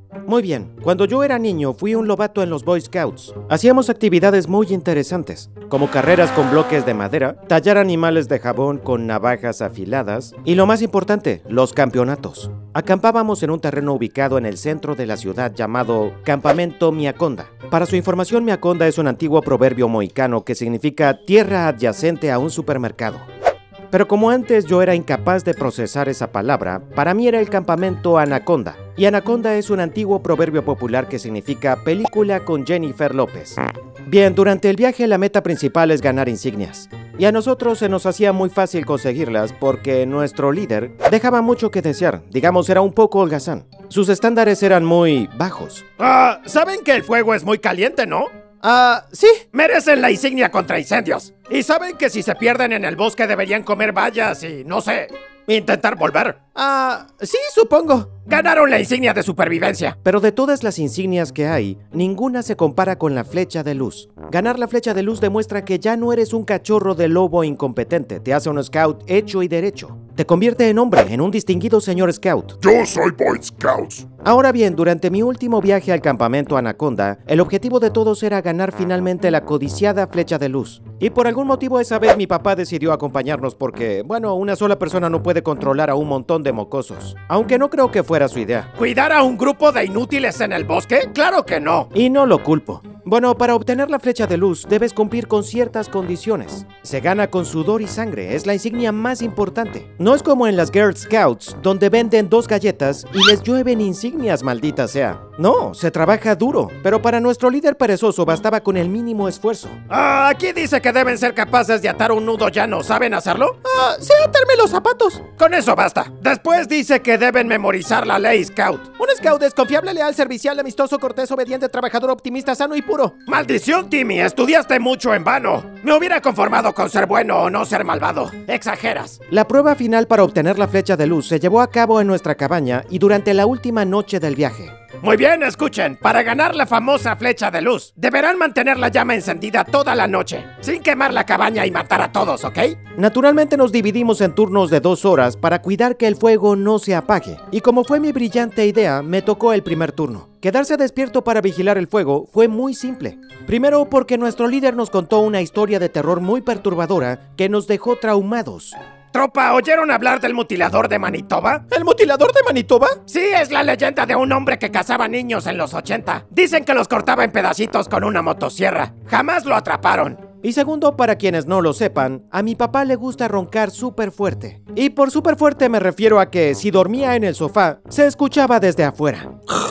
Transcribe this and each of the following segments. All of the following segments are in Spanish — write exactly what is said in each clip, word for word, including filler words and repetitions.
Muy bien, cuando yo era niño fui un lobato en los Boy Scouts. Hacíamos actividades muy interesantes, como carreras con bloques de madera, tallar animales de jabón con navajas afiladas y lo más importante, los campeonatos. Acampábamos en un terreno ubicado en el centro de la ciudad llamado Campamento Miaconda. Para su información, Miaconda es un antiguo proverbio mohicano que significa tierra adyacente a un supermercado. Pero como antes yo era incapaz de procesar esa palabra, para mí era el campamento Anaconda. Y Anaconda es un antiguo proverbio popular que significa película con Jennifer López. Bien, durante el viaje la meta principal es ganar insignias. Y a nosotros se nos hacía muy fácil conseguirlas porque nuestro líder dejaba mucho que desear, digamos era un poco holgazán. Sus estándares eran muy bajos. Ah, ¿saben que el fuego es muy caliente, no? Ah, sí. Merecen la insignia contra incendios. Y saben que si se pierden en el bosque deberían comer bayas y, no sé, intentar volver. Ah, sí, supongo. Ganaron la insignia de supervivencia. Pero de todas las insignias que hay, ninguna se compara con la flecha de luz. Ganar la flecha de luz demuestra que ya no eres un cachorro de lobo incompetente. Te hace un scout hecho y derecho. Te convierte en hombre, en un distinguido señor scout. Yo soy Boy Scouts. Ahora bien, durante mi último viaje al campamento Anaconda, el objetivo de todos era ganar finalmente la codiciada flecha de luz. Y por algún motivo esa vez mi papá decidió acompañarnos porque, bueno, una sola persona no puede controlar a un montón de mocosos. Aunque no creo que fuera su idea. ¿Cuidar a un grupo de inútiles en el bosque? ¡Claro que no! Y no lo culpo. Bueno, para obtener la flecha de luz debes cumplir con ciertas condiciones. Se gana con sudor y sangre, es la insignia más importante. No es como en las Girl Scouts, donde venden dos galletas y les llueven insignias, maldita sea. No, se trabaja duro, pero para nuestro líder perezoso bastaba con el mínimo esfuerzo. Ah, aquí dice que deben ser capaces de atar un nudo llano, ¿saben hacerlo? Ah, sé atarme los zapatos. Con eso basta. Después dice que deben memorizar la ley Scout. Un Scout es confiable, leal, servicial, amistoso, cortés, obediente, trabajador, optimista, sano y puro. ¡Maldición, Timmy! Estudiaste mucho en vano. Me hubiera conformado con ser bueno o no ser malvado. Exageras. La prueba final para obtener la flecha de luz se llevó a cabo en nuestra cabaña y durante la última noche del viaje. Muy bien, escuchen. Para ganar la famosa flecha de luz, deberán mantener la llama encendida toda la noche, sin quemar la cabaña y matar a todos, ¿ok? Naturalmente nos dividimos en turnos de dos horas para cuidar que el fuego no se apague. Y como fue mi brillante idea, me tocó el primer turno. Quedarse despierto para vigilar el fuego fue muy simple. Primero porque nuestro líder nos contó una historia de terror muy perturbadora que nos dejó traumados. Tropa, ¿oyeron hablar del mutilador de Manitoba? ¿El mutilador de Manitoba? Sí, es la leyenda de un hombre que cazaba niños en los ochenta. Dicen que los cortaba en pedacitos con una motosierra. Jamás lo atraparon. Y segundo, para quienes no lo sepan, a mi papá le gusta roncar súper fuerte. Y por súper fuerte me refiero a que si dormía en el sofá, se escuchaba desde afuera.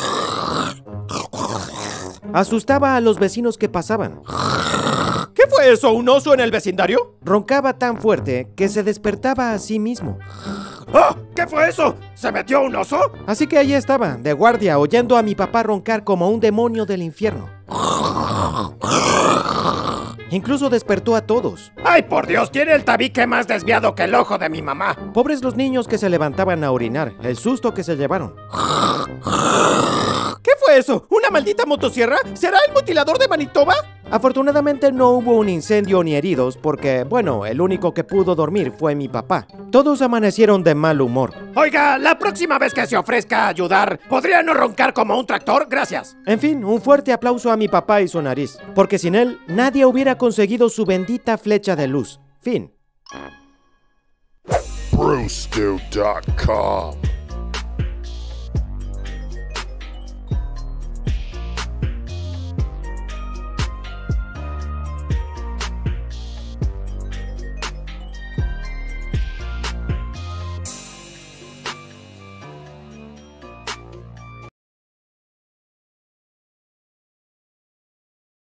Asustaba a los vecinos que pasaban. ¿Qué fue eso? ¿Un oso en el vecindario? Roncaba tan fuerte que se despertaba a sí mismo. ¡Oh! ¿Qué fue eso? ¿Se metió un oso? Así que ahí estaba, de guardia, oyendo a mi papá roncar como un demonio del infierno. Incluso despertó a todos. ¡Ay, por Dios! Tiene el tabique más desviado que el ojo de mi mamá. Pobres los niños que se levantaban a orinar, el susto que se llevaron. ¿Qué fue eso? ¿Una maldita motosierra? ¿Será el mutilador de Manitoba? Afortunadamente no hubo un incendio ni heridos porque, bueno, el único que pudo dormir fue mi papá. Todos amanecieron de mal humor. Oiga, la próxima vez que se ofrezca a ayudar, ¿podría no roncar como un tractor? Gracias. En fin, un fuerte aplauso a mi papá y su nariz, porque sin él nadie hubiera conseguido su bendita flecha de luz. Fin. Brewstew punto com